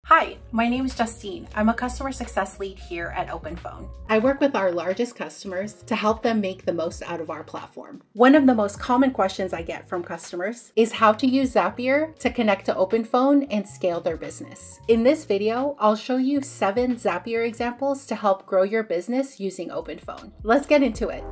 Hi, my name is Justine. I'm a customer success lead here at OpenPhone. I work with our largest customers to help them make the most out of our platform. One of the most common questions I get from customers is how to use Zapier to connect to OpenPhone and scale their business. In this video, I'll show you 7 Zapier examples to help grow your business using OpenPhone. Let's get into it.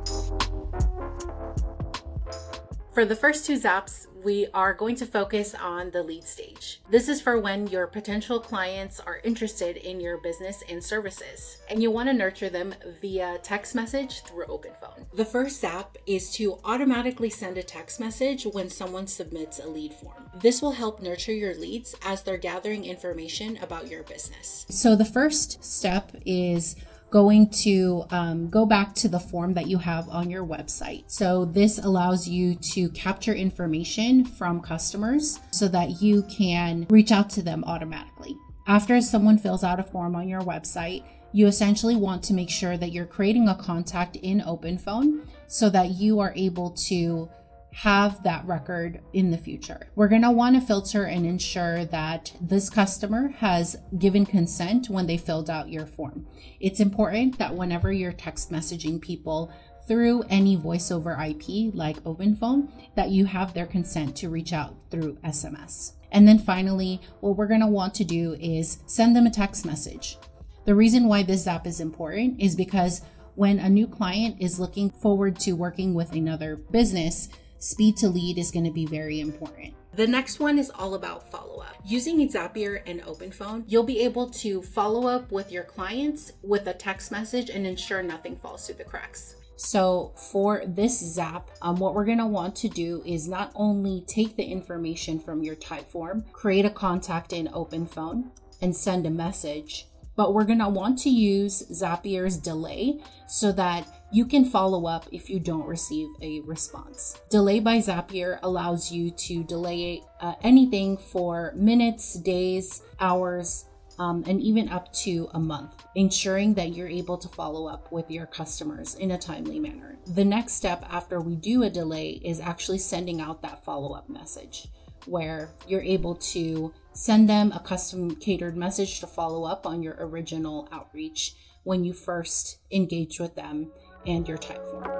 For the first 2 zaps, we are going to focus on the lead stage. This is for when your potential clients are interested in your business and services, and you want to nurture them via text message through OpenPhone. The first zap is to automatically send a text message when someone submits a lead form. This will help nurture your leads as they're gathering information about your business. So the first step is going to go back to the form that you have on your website. So this allows you to capture information from customers so that you can reach out to them automatically. After someone fills out a form on your website, you essentially want to make sure that you're creating a contact in OpenPhone so that you are able to have that record in the future. We're going to want to filter and ensure that this customer has given consent when they filled out your form. It's important that whenever you're text messaging people through any voice over IP like OpenPhone, that you have their consent to reach out through SMS. And then finally, what we're going to want to do is send them a text message. The reason why this zap is important is because when a new client is looking forward to working with another business, speed to lead is going to be very important. The next one is all about follow-up. Using Zapier and OpenPhone, you'll be able to follow up with your clients with a text message and ensure nothing falls through the cracks. So for this zap, what we're going to want to do is not only take the information from your type form, create a contact in OpenPhone, and send a message, but we're going to want to use Zapier's delay so that you can follow up if you don't receive a response. Delay by Zapier allows you to delay anything for minutes, days, hours, and even up to a month, ensuring that you're able to follow up with your customers in a timely manner. The next step after we do a delay is actually sending out that follow-up message, where you're able to send them a custom catered message to follow up on your original outreach when you first engage with them and your type form.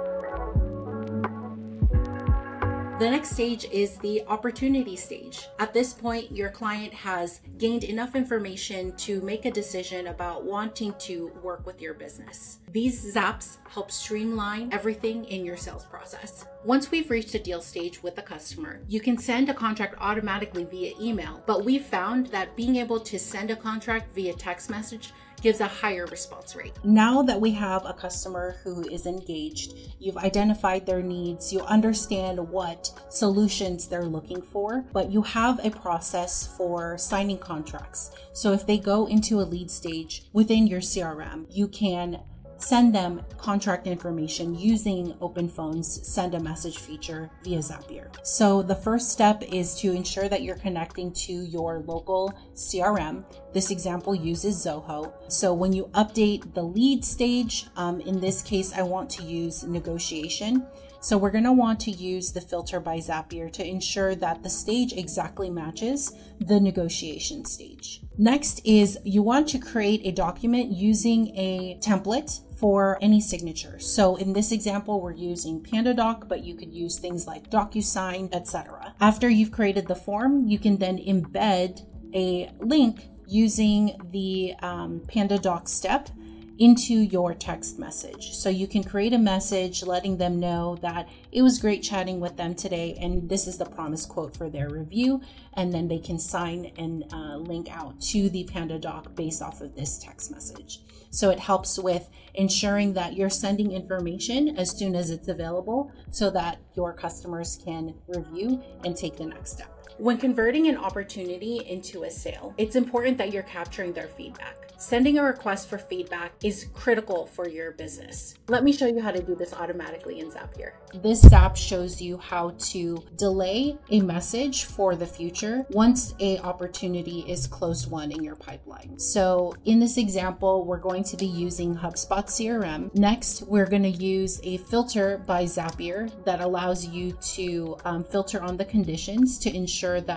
The next stage is the opportunity stage. At this point, your client has gained enough information to make a decision about wanting to work with your business. These zaps help streamline everything in your sales process. Once we've reached the deal stage with the customer, you can send a contract automatically via email, but we've found that being able to send a contract via text message gives a higher response rate. Now that we have a customer who is engaged, you've identified their needs, you understand what solutions they're looking for, but you have a process for signing contracts. So if they go into a lead stage within your CRM, you can send them contract information using OpenPhone's send a message feature via Zapier. So the first step is to ensure that you're connecting to your local CRM. This example uses Zoho. So when you update the lead stage, in this case, I want to use negotiation. So we're going to want to use the filter by Zapier to ensure that the stage exactly matches the negotiation stage. Next is you want to create a document using a template for any signature. So in this example, we're using PandaDoc, but you could use things like DocuSign, etc. After you've created the form, you can then embed a link using the PandaDoc step into your text message. So you can create a message letting them know that it was great chatting with them today and this is the promise quote for their review, and then they can sign and link out to the PandaDoc based off of this text message. So it helps with ensuring that you're sending information as soon as it's available so that your customers can review and take the next step. When converting an opportunity into a sale, it's important that you're capturing their feedback. Sending a request for feedback is critical for your business. Let me show you how to do this automatically in Zapier. This zap shows you how to delay a message for the future once an opportunity is closed won in your pipeline. So in this example, we're going to be using HubSpot CRM. Next, we're going to use a filter by Zapier that allows you to filter on the conditions to ensure that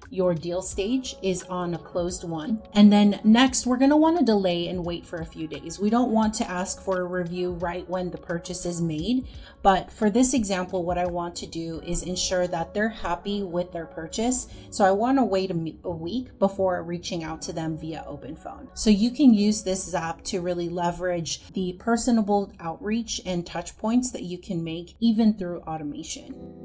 your deal stage is on a closed one. And then next, we're going to want to delay and wait for a few days. We don't want to ask for a review right when the purchase is made. But for this example, what I want to do is ensure that they're happy with their purchase. So I want to wait a week before reaching out to them via OpenPhone. So you can use this Zap to really leverage the personable outreach and touch points that you can make even through automation.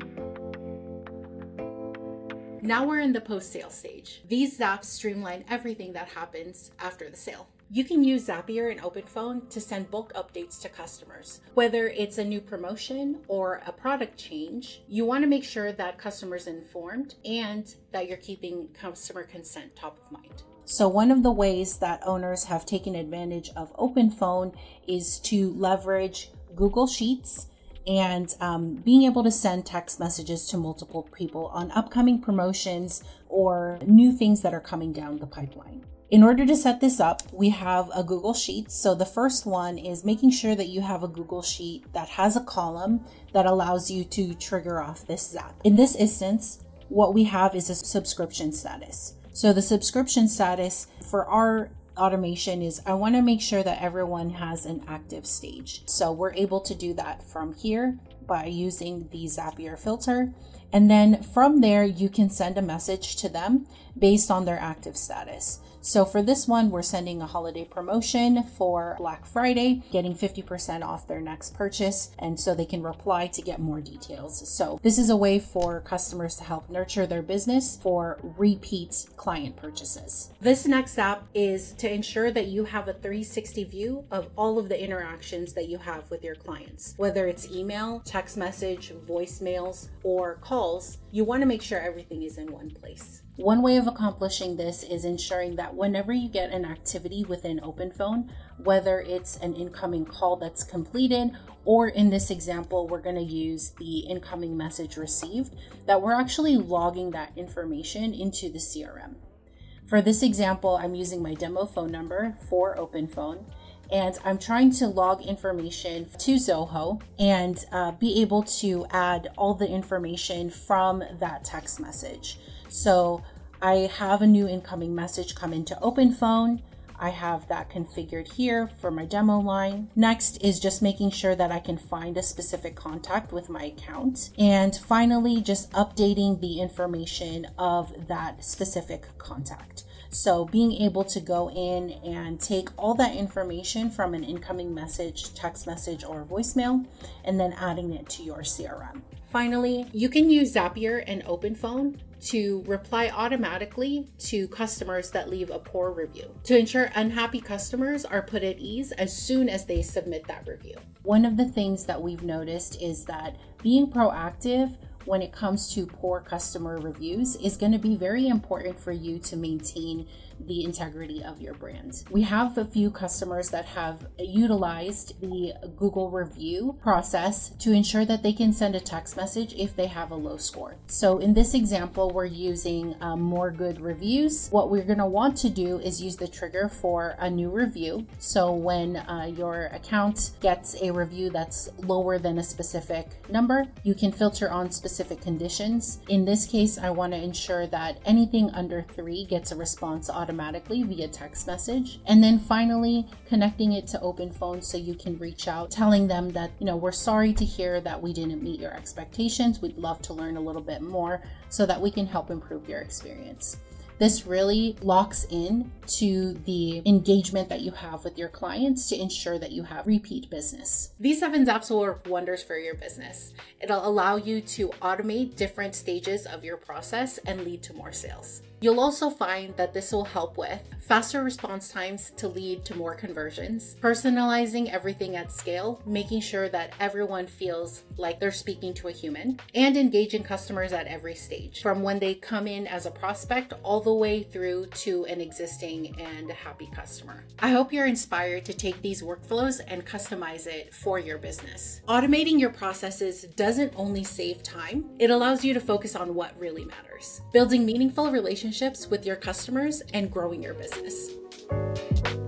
Now we're in the post-sale stage. These Zaps streamline everything that happens after the sale. You can use Zapier and OpenPhone to send bulk updates to customers. Whether it's a new promotion or a product change, you want to make sure that customers are informed and that you're keeping customer consent top of mind. So one of the ways that owners have taken advantage of OpenPhone is to leverage Google Sheets and being able to send text messages to multiple people on upcoming promotions or new things that are coming down the pipeline. In order to set this up, we have a Google Sheet. So the first one is making sure that you have a Google Sheet that has a column that allows you to trigger off this Zap. In this instance, what we have is a subscription status. So the subscription status for our automation is I want to make sure that everyone has an active stage. So we're able to do that from here by using the Zapier filter. And then from there, you can send a message to them based on their active status. So for this one, we're sending a holiday promotion for Black Friday, getting 50% off their next purchase. And so they can reply to get more details. So this is a way for customers to help nurture their business for repeat client purchases. This next app is to ensure that you have a 360 view of all of the interactions that you have with your clients. Whether it's email, text message, voicemails, or calls, you want to make sure everything is in one place. One way of accomplishing this is ensuring that whenever you get an activity within OpenPhone, whether it's an incoming call that's completed, or in this example, we're going to use the incoming message received, that we're actually logging that information into the CRM. For this example, I'm using my demo phone number for OpenPhone, and I'm trying to log information to Zoho and be able to add all the information from that text message. So I have a new incoming message come into OpenPhone. I have that configured here for my demo line. Next is just making sure that I can find a specific contact with my account. And finally, just updating the information of that specific contact. So being able to go in and take all that information from an incoming message, text message, or voicemail, and then adding it to your CRM. Finally, you can use Zapier and OpenPhone to reply automatically to customers that leave a poor review to ensure unhappy customers are put at ease as soon as they submit that review. One of the things that we've noticed is that being proactive when it comes to poor customer reviews is going to be very important for you to maintain the integrity of your brand. We have a few customers that have utilized the Google review process to ensure that they can send a text message if they have a low score. So in this example, we're using more good reviews. What we're going to want to do is use the trigger for a new review. So when your account gets a review that's lower than a specific number, you can filter on specific conditions. In this case, I want to ensure that anything under 3 gets a response automatically via text message. And then finally, connecting it to OpenPhone so you can reach out, telling them that, we're sorry to hear that we didn't meet your expectations. We'd love to learn a little bit more so that we can help improve your experience. This really locks in to the engagement that you have with your clients to ensure that you have repeat business. These 7 Zaps will work wonders for your business. It'll allow you to automate different stages of your process and lead to more sales. You'll also find that this will help with faster response times to lead to more conversions, personalizing everything at scale, making sure that everyone feels like they're speaking to a human, and engaging customers at every stage, from when they come in as a prospect all the way through to an existing and happy customer. I hope you're inspired to take these workflows and customize it for your business. Automating your processes doesn't only save time, it allows you to focus on what really matters, building meaningful relationships with your customers and growing your business.